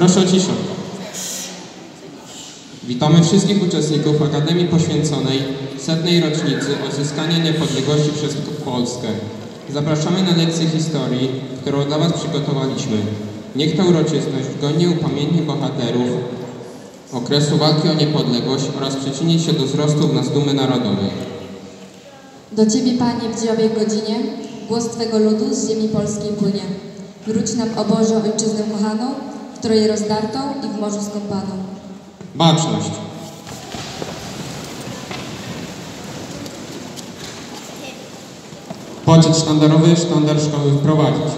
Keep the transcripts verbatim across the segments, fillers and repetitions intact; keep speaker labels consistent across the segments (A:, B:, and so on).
A: Proszę o ciszę. Witamy wszystkich uczestników Akademii poświęconej setnej rocznicy odzyskania niepodległości przez Polskę. Zapraszamy na lekcję historii, którą dla Was przygotowaliśmy. Niech ta uroczystość godnie upamiętni bohaterów okresu walki o niepodległość oraz przyczyni się do wzrostu w nas dumy narodowej.
B: Do Ciebie, Panie, w dziowej godzinie, głos Twego ludu z ziemi polskiej płynie. Wróć nam, o Boże, Ojczyznę kochaną, w której rozdartą i w morzu skąpaną.
A: Baczność. Poczet sztandarowy, sztandar szkoły wprowadzić.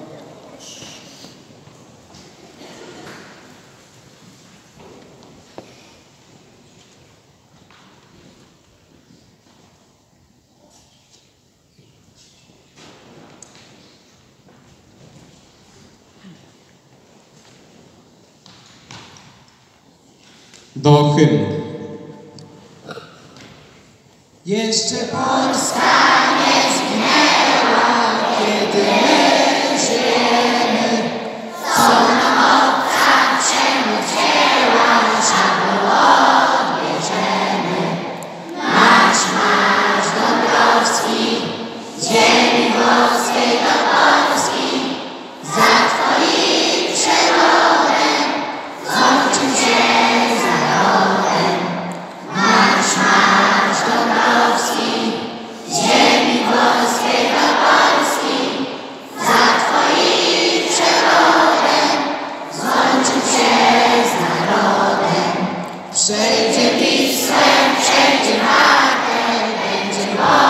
A: Do hymnu.
C: Jeszcze Polska nie zginęła, kiedy my żyjemy. Co nam obca przemoc wzięła, szablą odbierzemy. Marsz, marsz Dąbrowski, ziemi włoskiej do Polski. Za Twoim przewodem złączył się z narodem. Marsz, marsz Dąbrowski, ziemi włoskiej do Polski. Za Twoim przewodem złączył się z narodem. Przejdzie Wisłę, przejdzie Wartę, będzie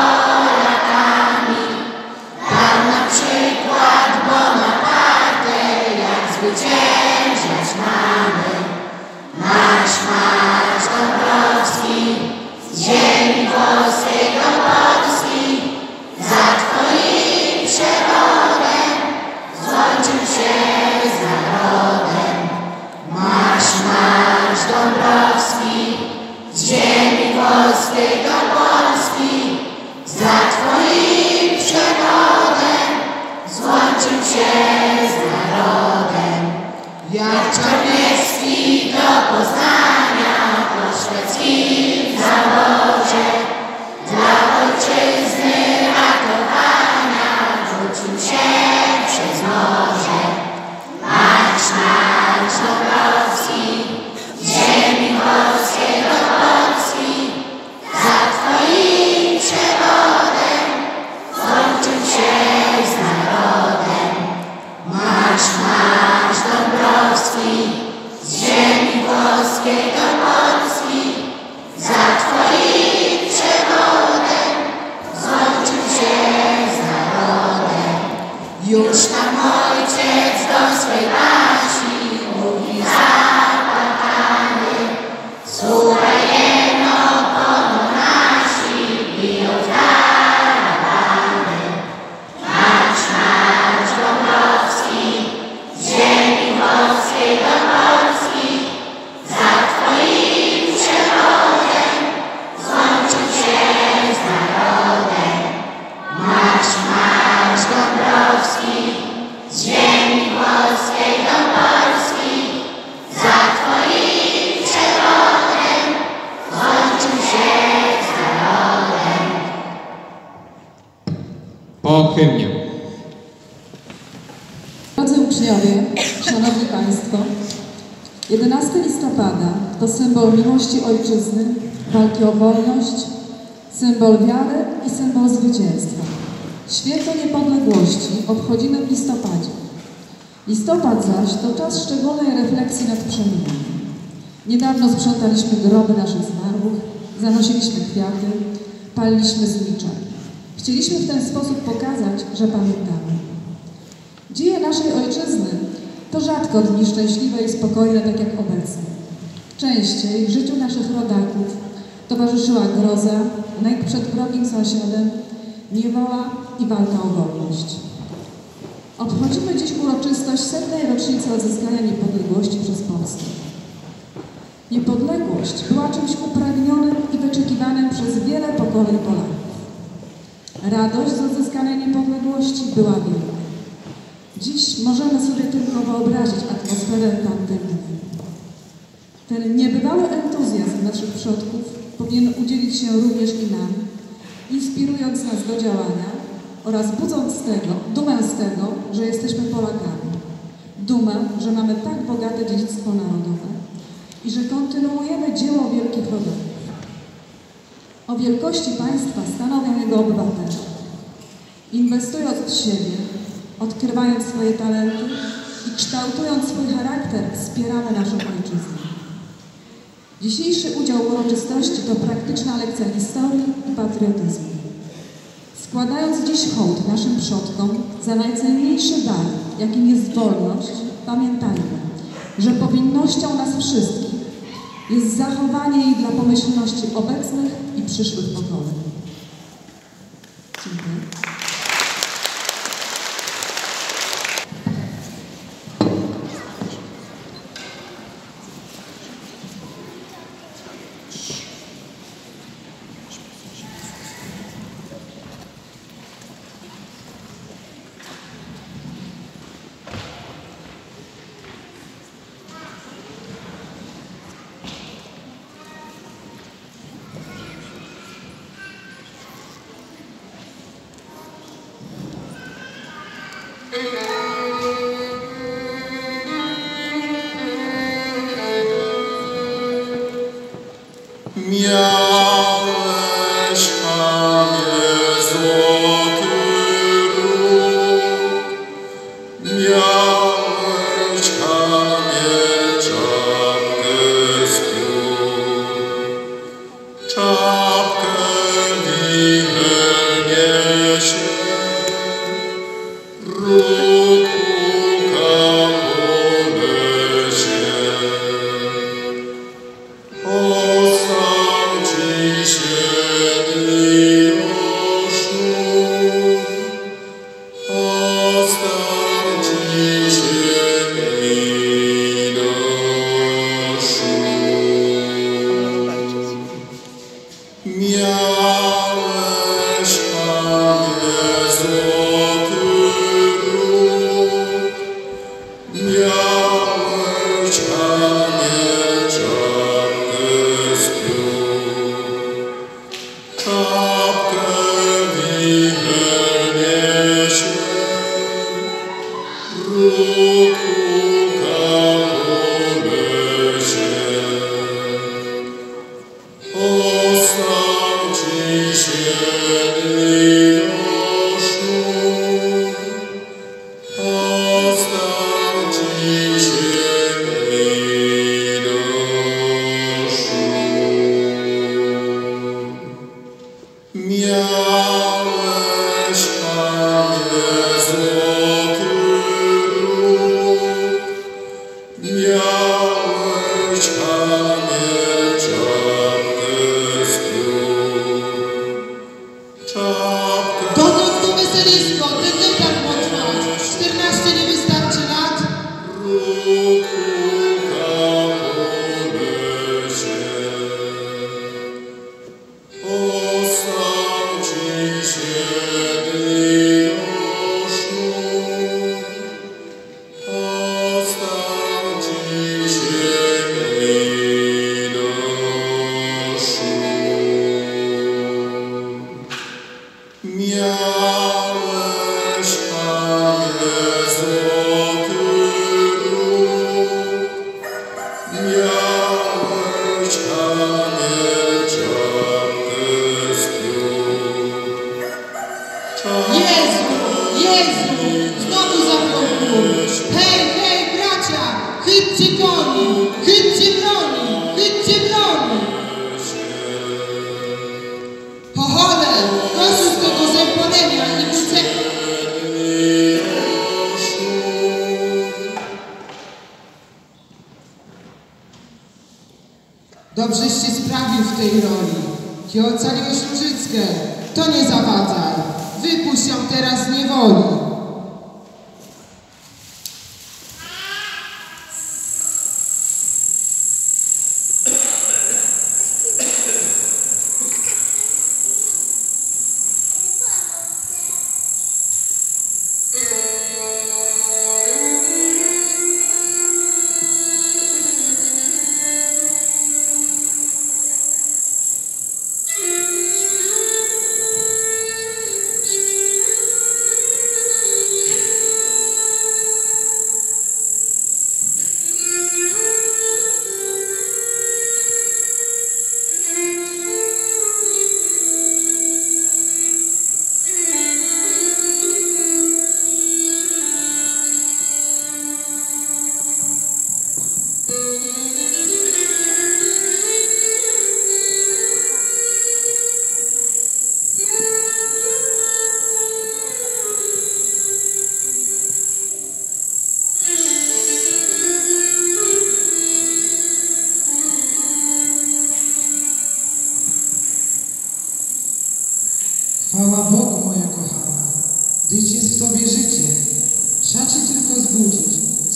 C: Polakami. Dał na przykład Bonaparte, jak zwyciężać mamy. Marsz, marsz Dąbrowski, z ziemi włoskiej do Polski. Za Twoim przewodem złączył się z narodem. Marsz, marsz Dąbrowski, z ziemi włoskiej do Polski. Za Twoim przewodem złączył się z narodem. Jak Czarniecki do Poznania po szwedzkim zaborze dla ojczyzny ratowania rzucił się przez morze. Marsz, marsz Dąbrowski, z ziemi włoskiej do Polski. Za Twoim przewodem złączył się z narodem. Marsz, marsz Dąbrowski, z ziemi włoskiej do Polski. Za Twoim przewodem złączył się z narodem. Już tam ojciec do swej Basi mówi zapłakany. Słuchaj jeno, pono nasi biją w karawany. Marsz, marsz Dąbrowski, z ziemi włoskiej do Polski. Za Twoim przewodem złączył się z narodem. Marsz, marsz Dąbrowski, z ziemi włoskiej do Polski. Za Twoim przewodem złączył się z narodem.
A: Po hymnie.
D: Drodzy uczniowie, Szanowni Państwo, jedenastego listopada to symbol miłości ojczyzny, walki o wolność, symbol wiary i symbol zwycięstwa. Święto niepodległości obchodzimy w listopadzie. Listopad zaś to czas szczególnej refleksji nad przeminami. Niedawno sprzątaliśmy groby naszych zmarłych, zanosiliśmy kwiaty, paliliśmy znicze. Chcieliśmy w ten sposób pokazać, że pamiętamy. Dzieje naszej ojczyzny to rzadko dni szczęśliwe i spokojne, tak jak obecnie. Częściej w życiu naszych rodaków towarzyszyła groza, lęk przed wrogim sąsiadem, niewola i walka o wolność. Obchodzimy dziś uroczystość setnej rocznicy odzyskania niepodległości przez Polskę. Niepodległość była czymś upragnionym i wyczekiwanym przez wiele pokoleń Polaków. Radość z odzyskania niepodległości była wielka. Dziś możemy sobie tylko wyobrazić atmosferę tamtych dni. Ten niebywały entuzjazm naszych przodków powinien udzielić się również i nam, inspirując nas do działania oraz budząc z tego, dumę z tego, że jesteśmy Polakami. Dumę, że mamy tak bogate dziedzictwo narodowe i że kontynuujemy dzieło wielkich rodaków. O wielkości państwa stanowią jego obywatele. Inwestując w siebie, odkrywając swoje talenty i kształtując swój charakter, wspieramy naszą ojczyznę. Dzisiejszy udział w uroczystości to praktyczna lekcja historii i patriotyzmu. Składając dziś hołd naszym przodkom za najcenniejszy dar, jakim jest wolność, pamiętajmy, że powinnością nas wszystkich jest zachowanie jej dla pomyślności obecnych i przyszłych pokoleń. Dziękuję.
E: Miałeś, Panie, złoty róg, miałeś, Panie, czapkę z piór, czapkę winę niesie, róg puka po lesie. Ostał ci się miłoszu, ostał ci się miłoszu. Miałeś, Panie, złoty róg, miałeś, Panie, czapkę z piór, czapkę winę niesie, róg puka po lesie. Ostał ci się miłoszu, ostał ci się miłoszu. Miałeś, Panie, złoty róg, miałeś, Panie, czapkę z piór, czapkę.
C: Dokąd to weselisko? Ten lekarz mocno. czternaście nie wystarczy lat?
E: Róg puka po lesie. Ostał ci się miłoszu, ostał ci się miłoszu. Miałeś, Panie, złoty róg, miałeś, Panie, czapkę z piór,
C: Jezu, Jezu, znowu zapomniał. Hej, hej, bracia, chyćcie koni, chyćcie broni, chyćcie broni. Chochole, końcu z tego zemplenia i uciekł. Dobrześ się sprawił w tej roli. Ki ocaliłeś Różyckę, to nie zawadzaj. Wypuść ją teraz z niewoli.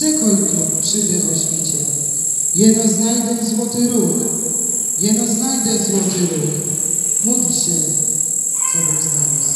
C: Cekoltu przyjdę o świcie. Jeno znajdę złoty róg. Jeno znajdę złoty róg. Módl się, co bym znalazł.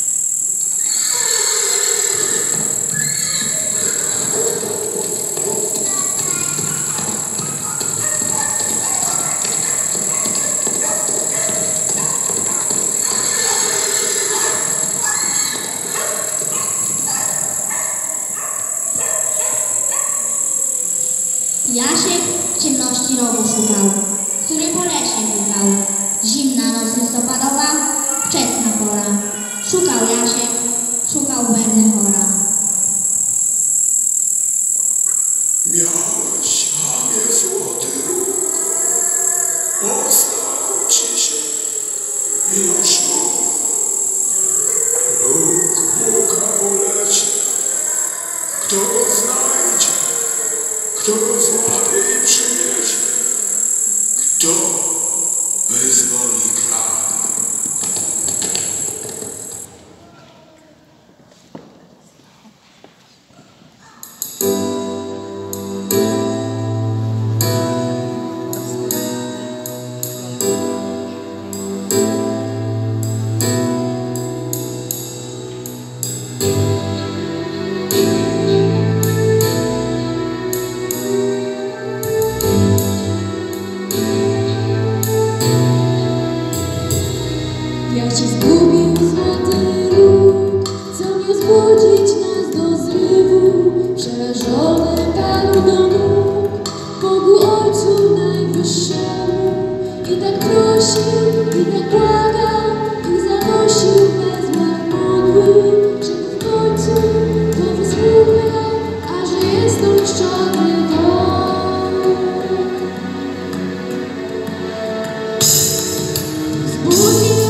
F: Jasiek w ciemności rogu szukał, który po lesie pukał. Zimna noc listopadowa, wczesna pora. Szukał Jasiek, szukał Berny chora.
E: Miałeś, mamie, złoty róg, ostał ci się i już mów. Róg puka po lesie, kto go znajdzie, kto go złapie i przyniesie, kto wyzwoli kraj.
G: Jak się zgubił złoty róg, co miał zbudzić nas do zrywu, przerażony padł do nóg Bogu Ojcu Najwyższemu. I tak prosił, i tak błagał, i zanosił wezmach modły, żeby w końcu to wysłuchał, a że jest to niszczony dom. Zbudził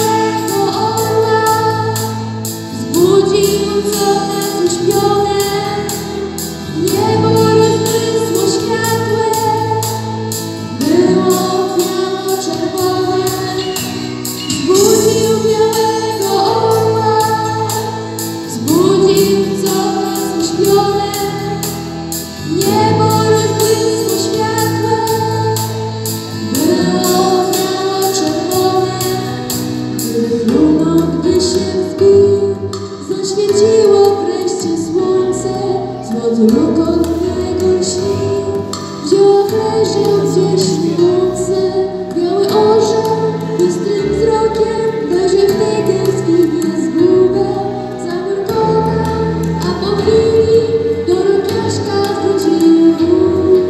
G: zaświeciło wreszcie słońce, złoty róg od niego lśni. Wziął leżał gdzieś w łące, biały orzeł bystrym wzrokiem dojrzał w tej gęstwinie zguba. Zanurkował, a po chwili do rogiaszka zwrócił wód.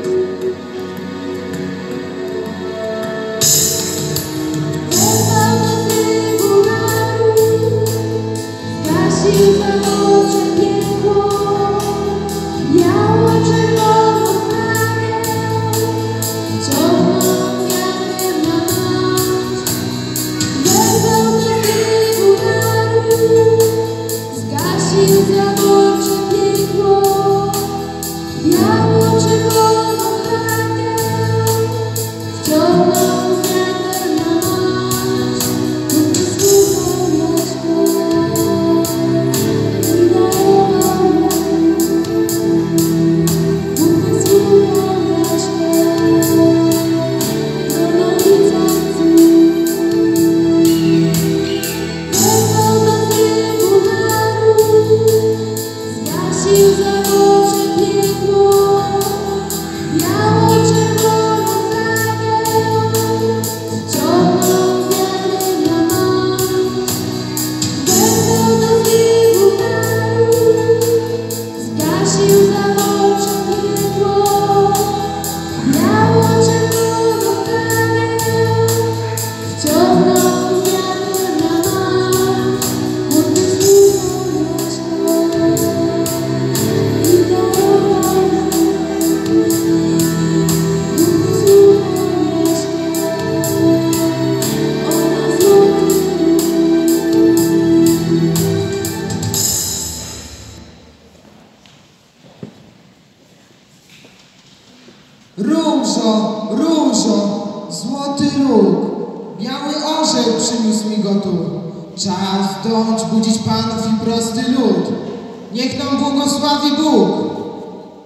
G: Zerwał na trybunaru, zgasił zawodzie piekło, biało-czerwoną flagę ciągnął wiatrem na mać. Zerwał na trybunaru, zgasił zawodzie piekło, biało-czerwoną flagę ciągnął wiatrem na mać. Bóg wysłuchał
C: Różo, różo, złoty róg, biały orzeł przyniósł mi go tu. Czas dąć budzić panów i prosty lud. Niech nam błogosławi Bóg.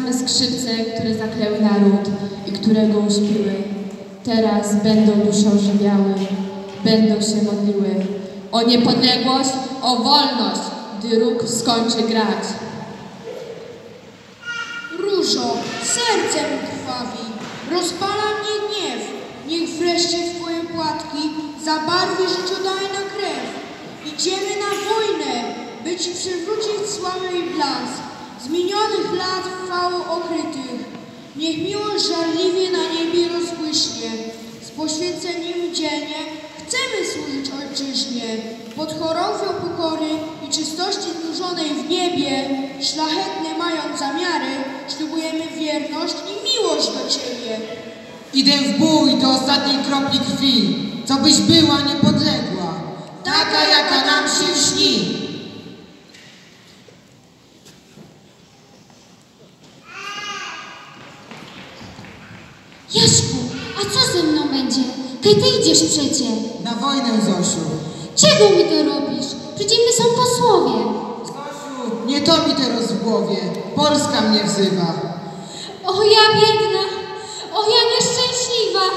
G: same skrzypce, które zakleły naród i które go uśpiły. Teraz będą dusze ożywiały, będą się modliły o niepodległość, o wolność, gdy róg skończy grać.
H: Różo, sercem krwawi, rozpala mnie gniew. Niech wreszcie twoje płatki zabarwi życiodajna krew. Idziemy na wojnę, by ci przywrócić sławę i blask zmienionych lat chwałą okrytych. Niech miłość żarliwie na niebie rozbłyśnie. Z poświęceniem dzielnie chcemy służyć ojczyźnie. Pod chorągwią pokory i czystości znużonej w niebie, szlachetne mając zamiary, ślubujemy wierność i miłość do Ciebie.
C: Idę w bój do ostatniej kropli krwi, co byś była niepodległa, taka jaka nam się śni.
F: Jaśku, a co ze mną będzie? Kaj ty idziesz przecie.
C: Na wojnę, Zosiu.
F: Czego mi to robisz? Przecież my są posłowie.
C: Zosiu, nie to mi teraz w głowie. Polska mnie wzywa.
F: O ja biedna, o ja nieszczęśliwa.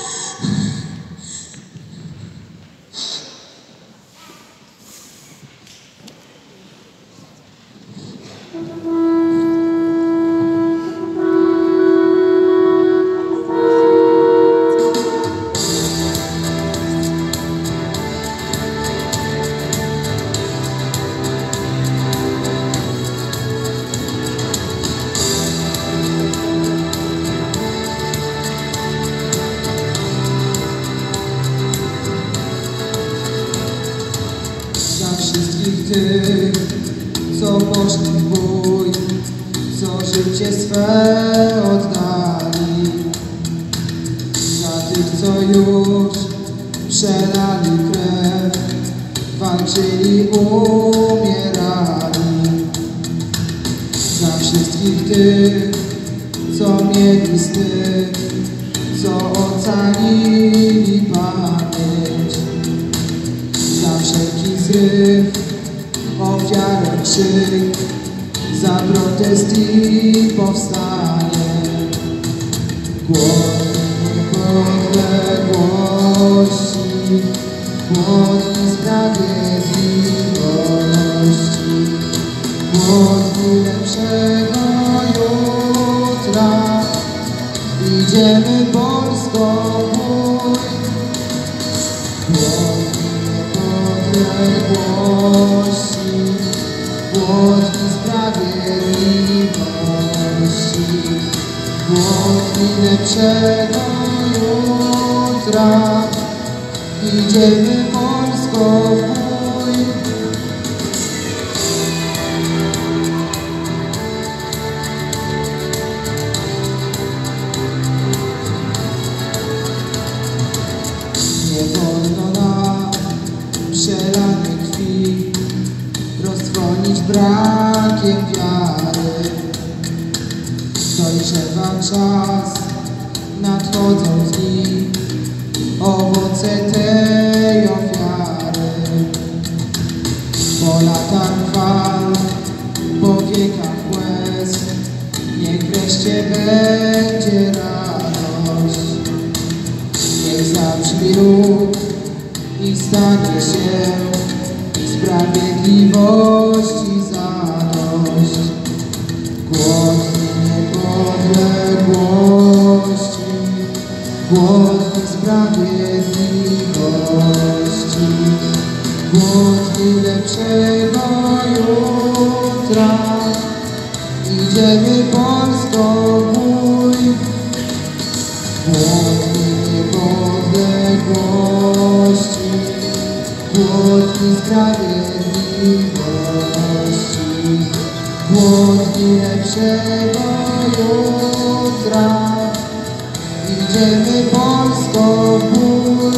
C: Wszystkich tych, co poszli w bój, co życie swe oddali. Za tych, co już przelali krew, walczyli, umierali. Za wszystkich tych, co mieli sny, co ocalili pamięć. Za wszelki zryw, ofiarę, krzyk, za protest i powstanie. Głód niepodległości, głód niesprawiedliwości, głód lepszego jutra. Idziemy Polską w bój. Głód niepodległości, głód sprawiedliwości, głód lepszego jutra. Idziemy Polską w bój. Nie wolno nam przelanie krwi rozdzwonić brakiem wiary. Dojrzewa czas, nadchodzą dni, owoce tej ofiary. Po latach walk, po wiekach łez, niech wreszcie będzie radość. Niech zabrzmi róg i stanie się sprawiedliwości zadość. Głód niepodległości, głód sprawiedliwości, głód lepszego jutra. Idziemy Polską w bój. Głód niepodległości, głód sprawiedliwości, głód lepszego jutra. Idziemy Polską w bój.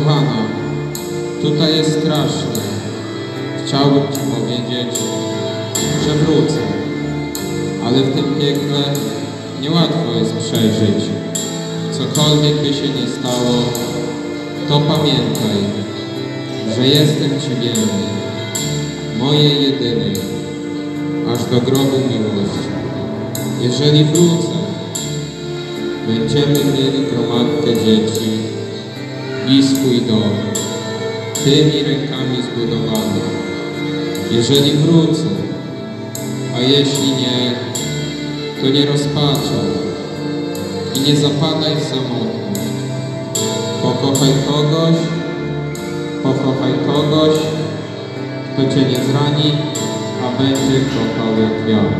A: kochana, tutaj jest strasznie. Chciałbym ci powiedzieć, że wrócę, ale w tym piekle niełatwo jest przeżyć. Cokolwiek by się nie stało, to pamiętaj, że jestem ci wierny, mojej jedynej, aż do grobu miłość. Jeżeli wrócę, będziemy mieli gromadkę dzieci i swój dom, tymi rękami zbudowany. Jeżeli wrócę, a jeśli nie, to nie rozpaczaj i nie zapadaj w samotność. Pokochaj kogoś, pokochaj kogoś, kto cię nie zrani, a będzie kochał jak ja.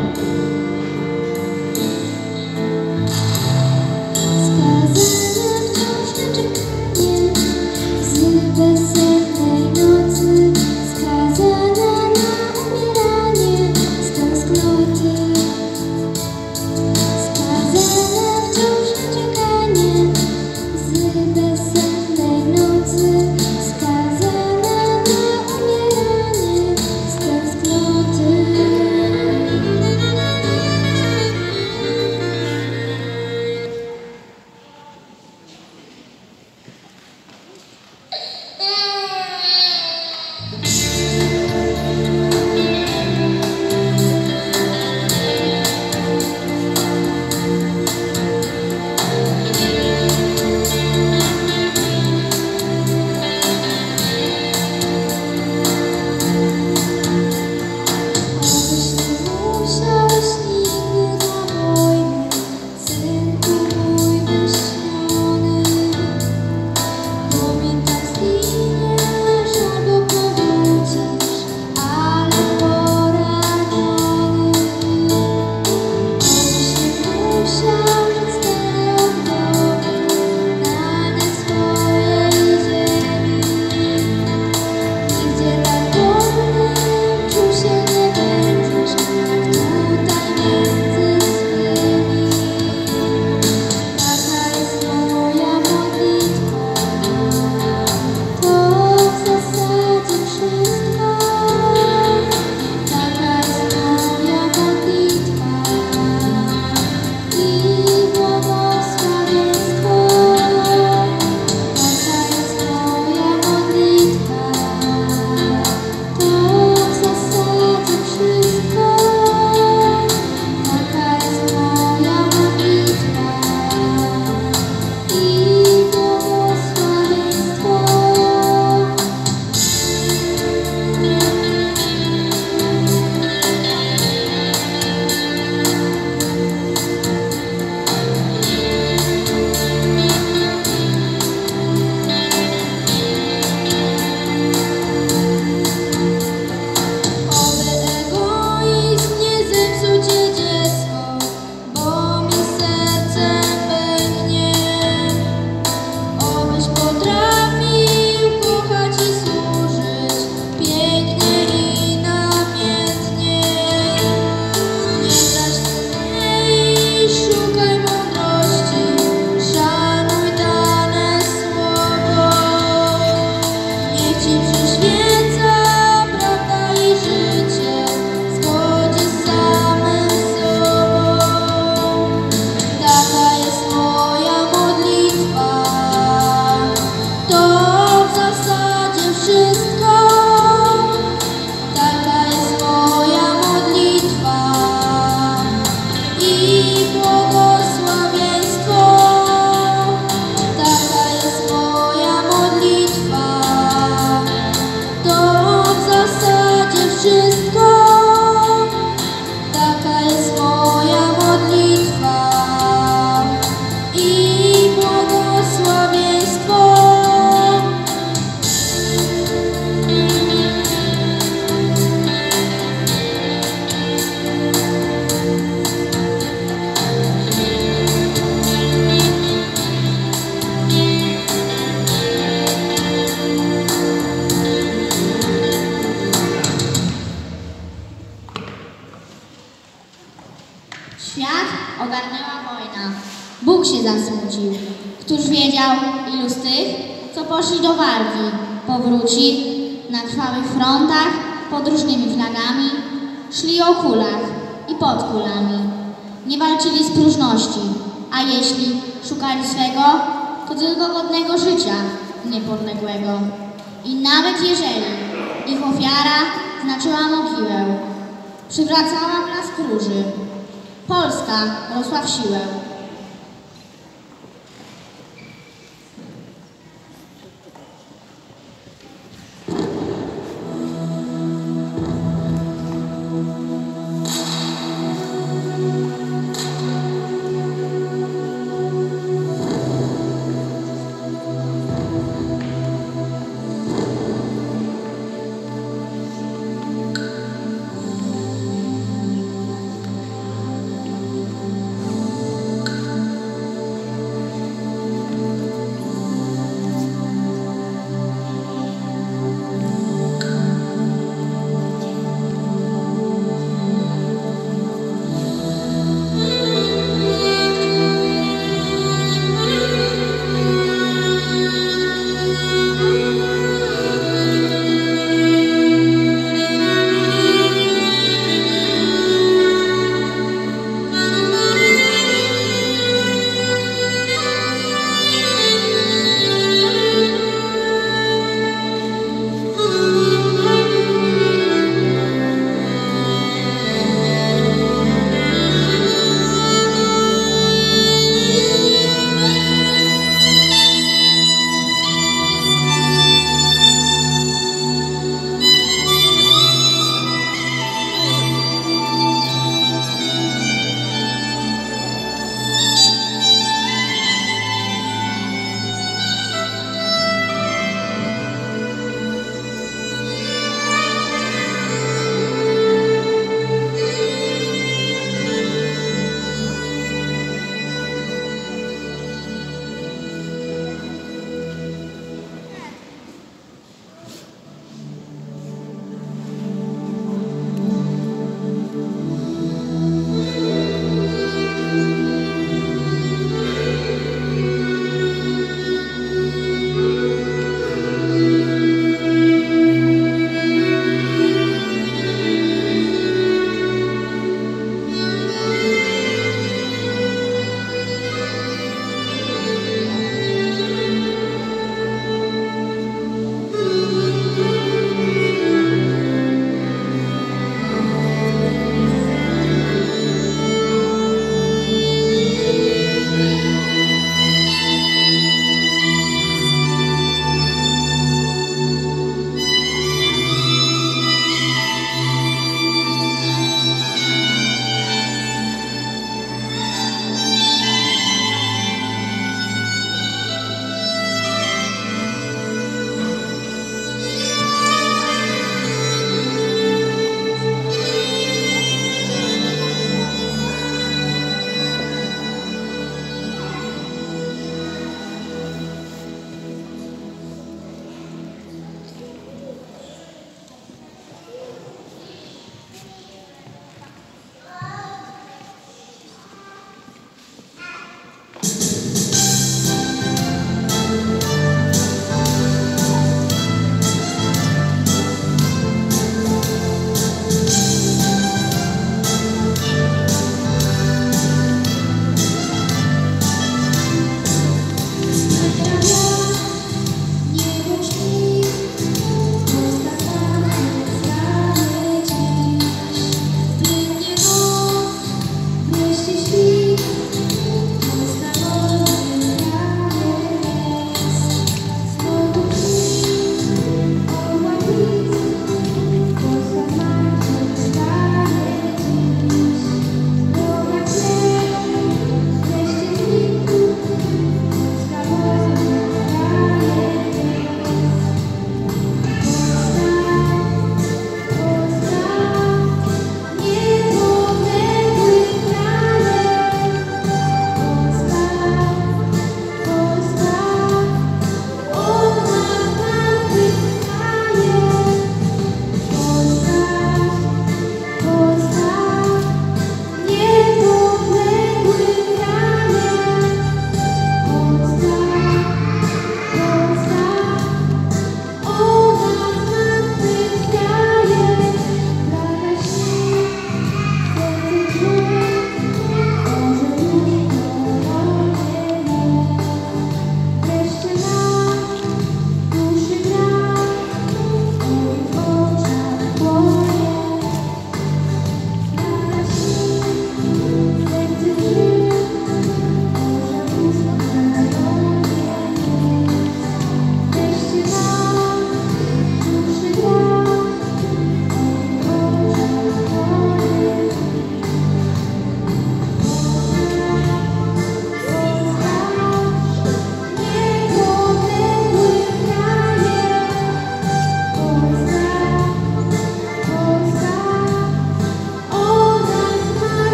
F: ogarnęła wojna. Bóg się zasmucił. Któż wiedział, ilu z tych, co poszli do walki, powróci na krwawych frontach pod różnymi flagami, szli o kulach i pod kulami. Nie walczyli z próżności, a jeśli szukali swego, to tylko godnego życia niepodległego. I nawet jeżeli ich ofiara znaczyła mogiłę, przywracała blask róży, Polska rosła w siłę.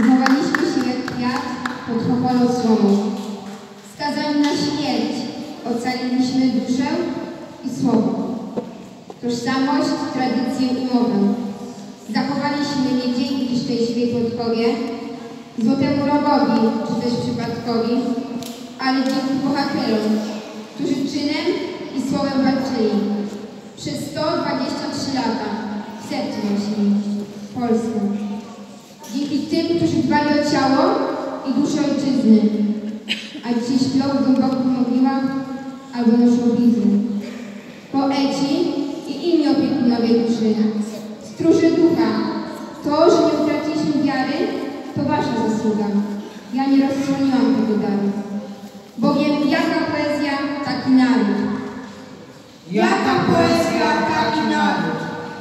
I: Chowaliśmy się jak kwiat pod chopolą słomą. Skazani na śmierć, ocaliliśmy duszę i słowo. Tożsamość, tradycję i mowę. Zachowaliśmy nie dzięki szczęśliwej podkowie, złotemu rogowi czy też przypadkowi, ale dzięki bohaterom, którzy czynem i słowem walczyli. Przez sto dwadzieścia trzy lata w sercu nosili Polskę. Dzięki tym, którzy dbali o ciało i duszę ojczyzny, a dzisiaj śpią w głębokich mogiłach albo noszą blizny. Poeci i inni opiekunowie duszy, stróże ducha, to, że nie utraciliśmy wiary, to wasza zasługa. Ja nie rozsłoniłam tego daru. Bowiem jaka poezja, taki naród.
H: Jaka poezja, taki naród.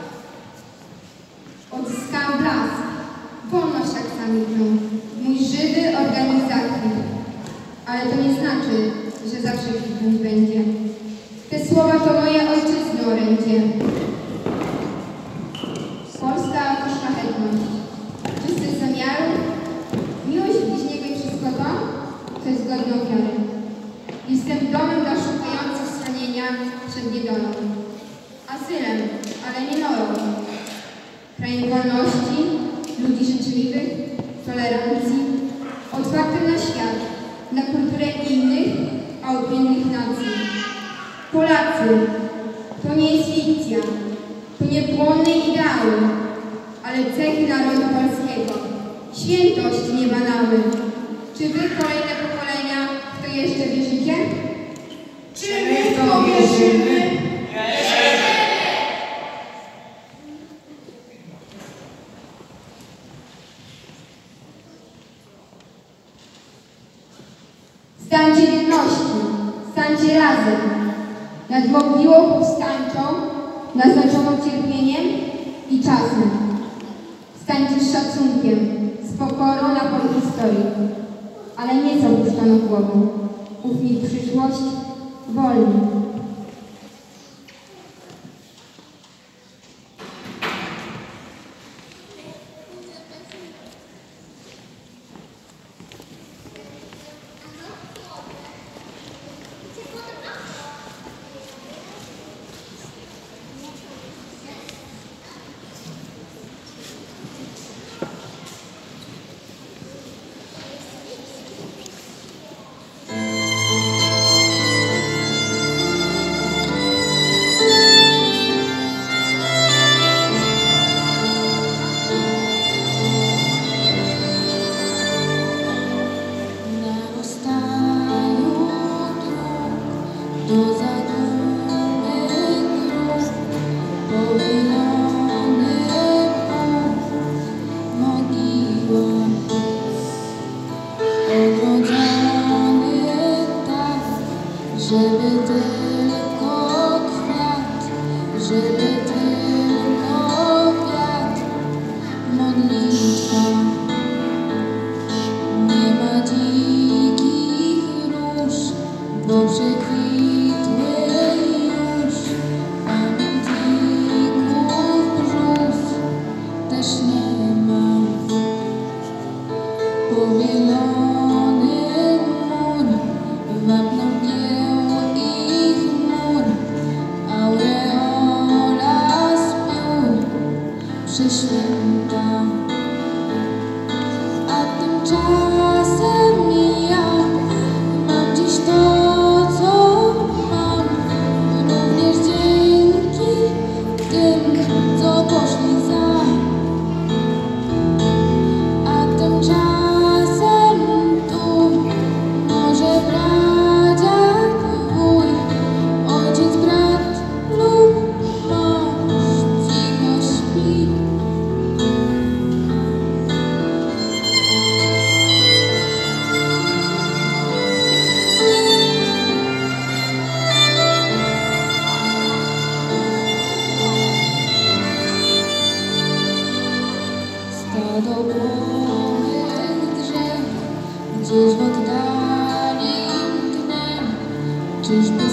I: Odzyskałam blask, wolność aksamitną, mój żywy organizacji. Ale to nie znaczy, że zawsze kwitnąć będzie. Te słowa to moje ojczyzny orędzie. Polska to szlachetność, czystość zamiaru, miłość bliźniego i wszystko to, co jest godne ofiary. Jestem domem dla szukających schronienia przed niedolą. Azylem, ale nie norą. Krajem wolności, ludzi życzliwych, tolerancji, otwartym na świat, na kulturę innych, a odmiennych nacji. Polacy, to nie jest fikcja, to nie płonne ideały, ale cechy narodu polskiego. Świętość nie banały. Czy wy, kolejne pokolenia, w to jeszcze wierzycie?
H: Czy my w to wierzymy?
I: Stańcie w jedności, stańcie razem, nad mogiłą powstańczą, naznaczoną cierpieniem i czasem. Stańcie z szacunkiem, z pokorą na polu historii, ale nie z opuszczoną głową. Ufnij w przyszłość wolni.
G: Gdzieś w oddali mknę, czyżby